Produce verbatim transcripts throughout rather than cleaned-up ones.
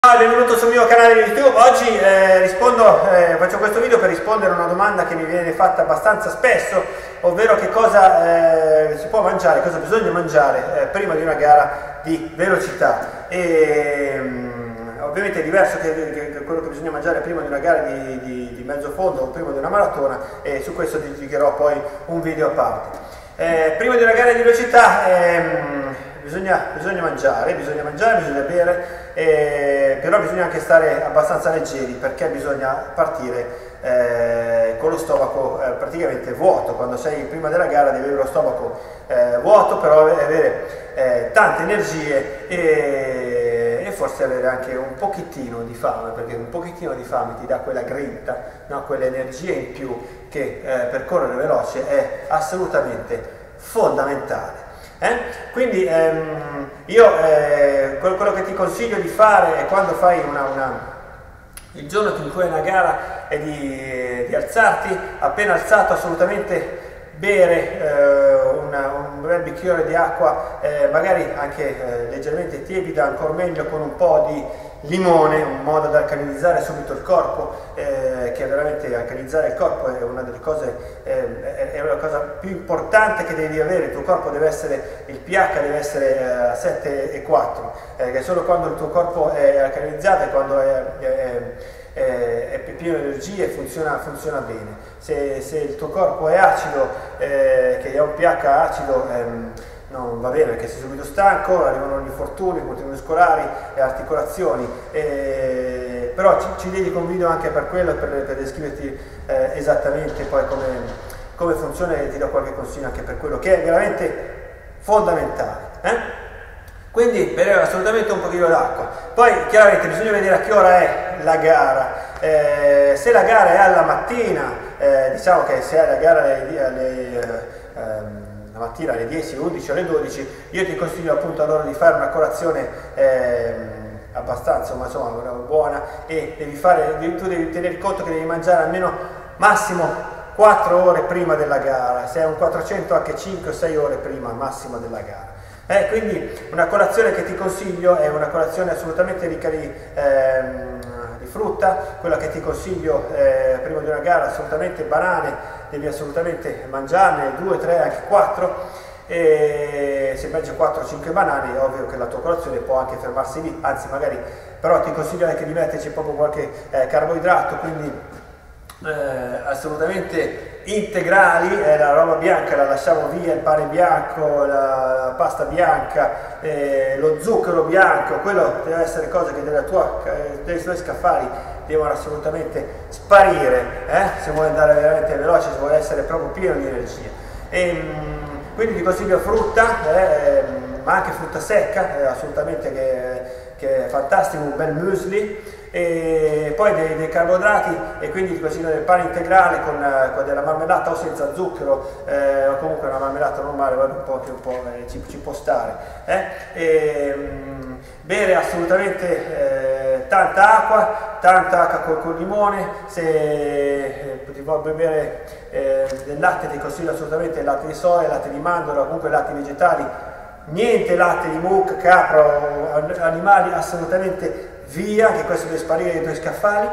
Ciao, benvenuto sul mio canale YouTube. Oggi eh, rispondo, eh, faccio questo video per rispondere a una domanda che mi viene fatta abbastanza spesso, ovvero che cosa eh, si può mangiare, cosa bisogna mangiare eh, prima di una gara di velocità. E, um, ovviamente è diverso che, che, che quello che bisogna mangiare prima di una gara di, di, di mezzo fondo o prima di una maratona, e su questo dedicherò poi un video a parte. Eh, prima di una gara di velocità ehm, bisogna, bisogna mangiare, bisogna mangiare, bisogna bere, eh, però bisogna anche stare abbastanza leggeri, perché bisogna partire eh, con lo stomaco eh, praticamente vuoto. Quando sei prima della gara devi avere lo stomaco eh, vuoto, però avere eh, tante energie e, e forse avere anche un pochettino di fame, perché un pochettino di fame ti dà quella grinta, no? Quell'energia in più che eh, per correre veloce è assolutamente fondamentale. Eh? Quindi ehm, io eh, quello che ti consiglio di fare è, quando fai una, una il giorno in cui hai una gara, è di, di alzarti appena alzato, assolutamente bere eh, una, un bel bicchiere di acqua, eh, magari anche eh, leggermente tiepida, ancora meglio, con un po' di limone, in modo da alcalinizzare subito il corpo, eh, che veramente alcalinizzare il corpo è una delle cose, eh, è una cosa più importante che devi avere. Il tuo corpo deve essere, il pH deve essere a sette e quattro, eh, che solo quando il tuo corpo è alcalinizzato e quando è, è, è, è pieno di energie funziona, funziona bene. Se, se il tuo corpo è acido, eh, che ha un pH acido, ehm, non va bene, perché sei subito stanco, arrivano gli infortuni muscolari e articolazioni, e, però ci, ci dedico un video anche per quello, per, per descriverti eh, esattamente poi come, come funziona, e ti do qualche consiglio anche per quello, che è veramente fondamentale. Eh? Quindi bere assolutamente un pochino d'acqua. Poi chiaramente bisogna vedere a che ora è la gara. Eh, se la gara è alla mattina, eh, diciamo che se è la gara alle, alle eh, ehm, la mattina alle dieci, undici, alle dodici, io ti consiglio appunto allora di fare una colazione eh, abbastanza insomma, buona, e devi fare, tu devi tenere conto che devi mangiare almeno massimo quattro ore prima della gara, se è un quattrocento anche cinque o sei ore prima massimo della gara. Eh, quindi una colazione che ti consiglio è una colazione assolutamente ricca di, ehm, di frutta. Quella che ti consiglio eh, prima di una gara, assolutamente banane, devi assolutamente mangiarne due, tre, anche quattro, e se mangi quattro o cinque banane è ovvio che la tua colazione può anche fermarsi lì, anzi magari, però ti consiglio anche di metterci proprio qualche eh, carboidrato, quindi Eh, assolutamente integrali, eh, la roba bianca la lasciamo via, il pane bianco, la, la pasta bianca, eh, lo zucchero bianco, quello deve essere cose che della tua, dei tuoi scaffali devono assolutamente sparire, eh? Se vuoi andare veramente veloce, se vuoi essere proprio pieno di energia. E, mh, quindi ti consiglio frutta, eh, ma anche frutta secca, eh, assolutamente, che, che è fantastico, un bel muesli. E poi dei, dei carboidrati, e quindi ti consiglio del pane integrale con, con della marmellata o senza zucchero, eh, o comunque una marmellata normale, un po', un po' eh, ci, ci può stare. Eh? E, mh, bere assolutamente eh, tanta acqua, tanta acqua col, col limone. Se eh, ti vuoi bere eh, del latte, ti consiglio assolutamente il latte di soia, il latte di mandorla, comunque latti vegetali, niente latte di mucca, capra o animali, assolutamente via, che questo deve sparire dai tuoi scaffali.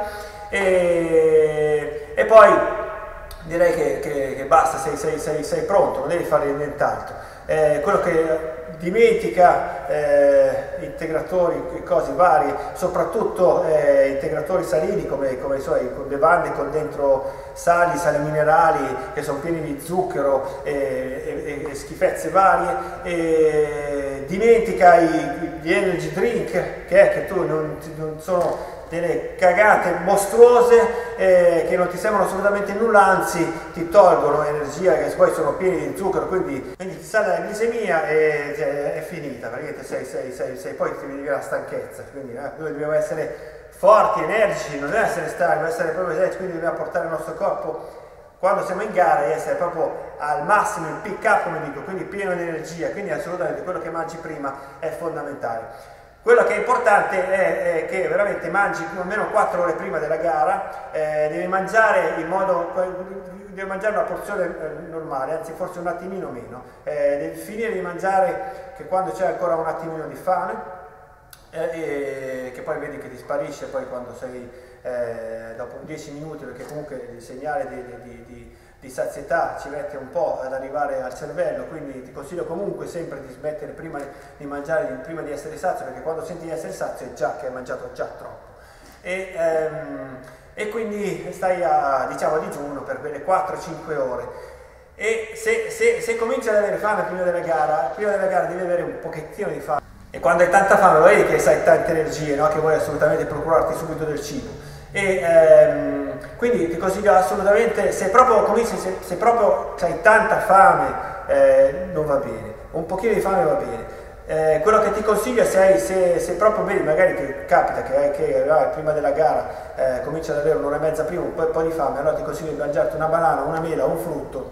E, e poi direi che, che, che basta, sei, sei, sei, sei pronto, non devi fare nient'altro. Eh, quello che dimentica, eh, integratori, cose varie, soprattutto eh, integratori salini come, come so, i bevande con dentro sali, sali minerali che sono pieni di zucchero e, e, e schifezze varie. E dimentica i, gli energy drink, che è che tu non, non sono delle cagate mostruose eh, che non ti sembrano assolutamente nulla, anzi ti tolgono energia, che poi sono pieni di zucchero, quindi, quindi ti sale la glisemia e cioè, è finita, perché sei, sei, sei, sei, poi ti viene la stanchezza. Quindi eh, noi dobbiamo essere forti, energici, non deve essere stanchi, deve essere proprio energici, quindi dobbiamo portare il nostro corpo quando siamo in gara e essere proprio al massimo, il pick up come dico, quindi pieno di energia. Quindi assolutamente quello che mangi prima è fondamentale. Quello che è importante è, è che veramente mangi più o meno quattro ore prima della gara, eh, devi mangiare in modo, devi mangiare una porzione eh, normale, anzi forse un attimino meno, eh, devi finire di mangiare che quando c'è ancora un attimino di fame, eh, e che poi vedi che ti sparisce poi quando sei eh, dopo dieci minuti, perché comunque il segnale di, di, di, di sazietà ci mette un po' ad arrivare al cervello, quindi ti consiglio comunque sempre di smettere prima di mangiare, prima di essere sazio, perché quando senti di essere sazio è già che hai mangiato già troppo. E, ehm, e quindi stai a, diciamo, a digiuno per quelle quattro cinque ore. E se, se, se cominci ad avere fame prima della gara, prima della gara devi avere un pochettino di fame. E quando hai tanta fame, lo vedi che hai tante energie, no? Che vuoi assolutamente procurarti subito del cibo. E ehm, quindi ti consiglio assolutamente, se proprio cominci, se, se proprio hai tanta fame, eh, non va bene. Un pochino di fame va bene. Eh, quello che ti consiglio è se, se, se proprio vedi, magari che capita che, che eh, prima della gara eh, cominci ad avere un'ora e mezza prima un po', un po' di fame, allora ti consiglio di mangiarti una banana, una mela, un frutto,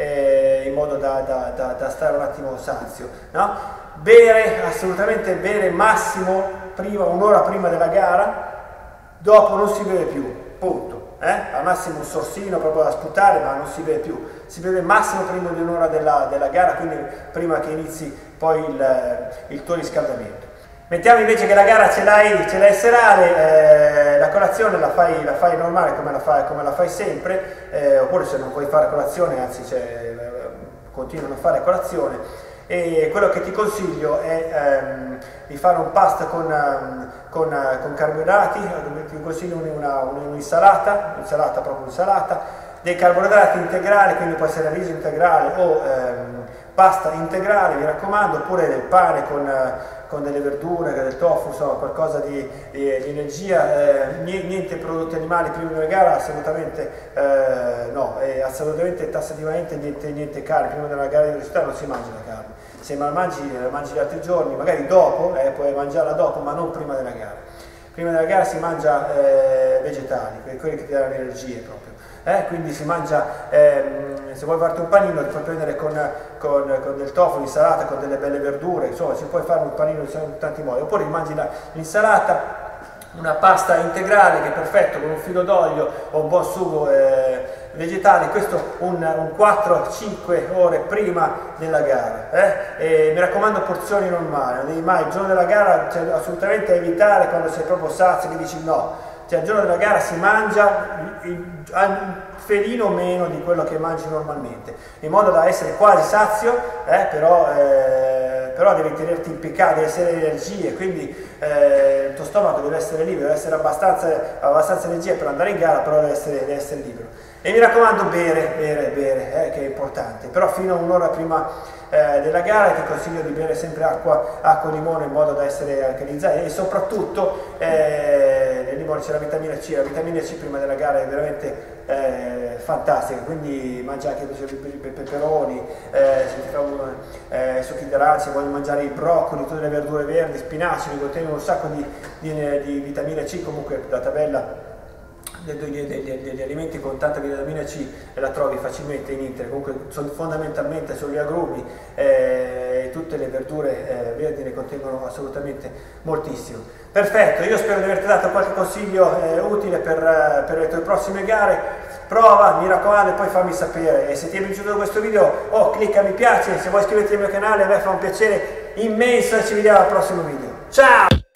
eh, in modo da, da, da, da stare un attimo sazio, no? Bere, assolutamente bere massimo prima, un'ora prima della gara, dopo non si beve più, punto. Eh? Al massimo un sorsino proprio da sputare, ma non si beve più, si beve massimo prima di un'ora della, della gara, quindi prima che inizi poi il, il tuo riscaldamento. Mettiamo invece che la gara ce l'hai, ce l'hai serale, eh, la colazione la fai, la fai normale come la fai, come la fai sempre, eh, oppure se non puoi fare colazione, anzi cioè, continuano a fare colazione. E quello che ti consiglio è ehm, di fare un pasto con, um, con, uh, con carboidrati, ti consiglio un'insalata, un'insalata proprio un'insalata, dei carboidrati integrali, quindi può essere riso integrale o ehm, pasta integrale, mi raccomando, oppure del pane con, uh, con delle verdure, del tofu, insomma qualcosa di, di, di energia, eh, niente prodotti animali prima della gara, assolutamente eh, no, e assolutamente tassativamente niente, niente carne, prima della gara di velocità non si mangia la carne, se la mangi, la mangi gli altri giorni, magari dopo, eh, puoi mangiarla dopo, ma non prima della gara. Prima della gara si mangia eh, vegetali, quelli che ti danno energie proprio. Eh, quindi si mangia, ehm, se vuoi farti un panino ti puoi prendere con, con, con del tofu, l'insalata, con delle belle verdure, insomma si può fare un panino in tanti modi, oppure mangi l'insalata, una pasta integrale che è perfetto con un filo d'olio o un buon sugo eh, vegetale, questo un, un quattro cinque ore prima della gara. Eh? E mi raccomando porzioni normali, non devi mai, il giorno della gara cioè, assolutamente evitare quando sei proprio sazio che dici no. Cioè, il giorno della gara si mangia un felino meno di quello che mangi normalmente, in modo da essere quasi sazio, eh, però, eh, però devi tenerti impiccato, devi essere energie, quindi eh, il tuo stomaco deve essere libero, deve essere abbastanza, abbastanza energia per andare in gara, però deve essere, deve essere libero. E mi raccomando bere, bere, bere, eh, che è importante, però fino a un'ora prima eh, della gara ti consiglio di bere sempre acqua, acqua e limone in modo da essere alcalinizzati, e soprattutto eh, nel limone c'è la vitamina C, la vitamina C prima della gara è veramente eh, fantastica, quindi mangia anche i peperoni, eh, se ti fa un, eh, succhi d'arancia, voglio mangiare i broccoli, tutte le verdure verdi, spinaci, che contengono un sacco di, di, di vitamina C, comunque la tabella Degli, degli, degli alimenti con tanta vitamina C la trovi facilmente in internet, comunque sono fondamentalmente sugli agrumi, eh, tutte le verdure eh, verdi ne contengono assolutamente moltissimo. Perfetto, io spero di averti dato qualche consiglio eh, utile per, per le tue prossime gare. Prova, mi raccomando, e poi fammi sapere. E se ti è piaciuto questo video, oh, clicca mi piace, se vuoi iscriverti al mio canale, a me fa un piacere immenso e ci vediamo al prossimo video. Ciao!